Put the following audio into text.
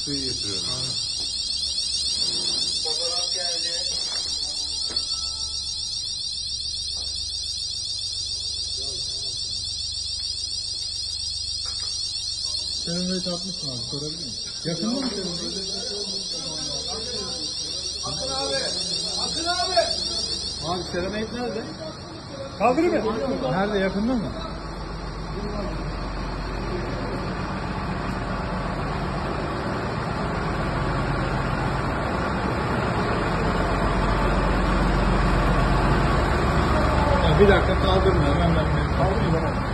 suyu getiriyorum. Fotoğraf geldi. Serenay'ı tartmışsın abi, sorabilir miyim? Yakında mı Serenay? Akın abi! Akın abi! Abi Serenay nerede? Kaldırayım mı? Nerede, yakında mı? Bir dakika kaldırma, hemen ben kaldırayım.